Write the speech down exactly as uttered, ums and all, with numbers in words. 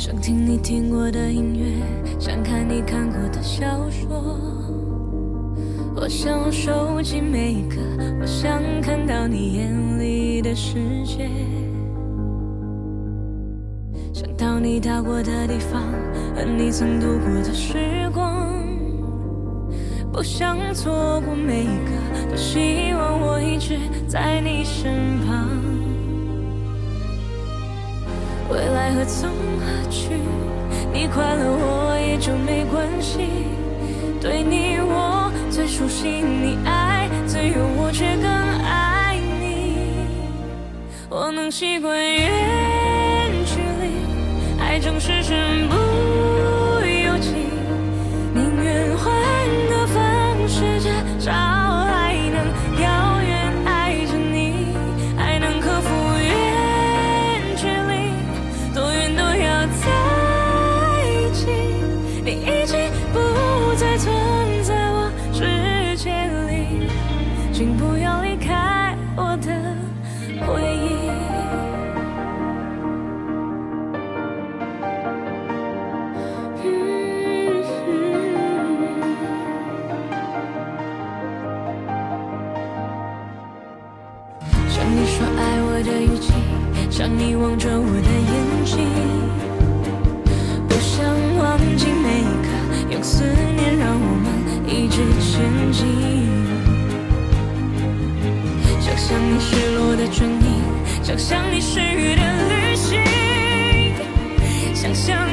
想听你听过的音乐，想看你看过的小说。我想收集每一个，我想看到你眼里的世界。想到你到过的地方，和你曾度过的时光。不想错过每一个，多希望我一直在你身旁。未来何从何去，你快乐我也就没关系。对你我最熟悉，你爱最有我却更爱你。我能习惯远距离，爱总是身不由己，宁愿换个方式至少还能遥远爱着你，还能克服远距离，多远都要在一起。你已经不再存在我世界里，请不要离开我的回忆。像你说爱我的语气，像你望着我的眼睛，不想忘记每一刻，用思念让我们一直前进。想象你失落的唇印，想象你失语的旅行，想象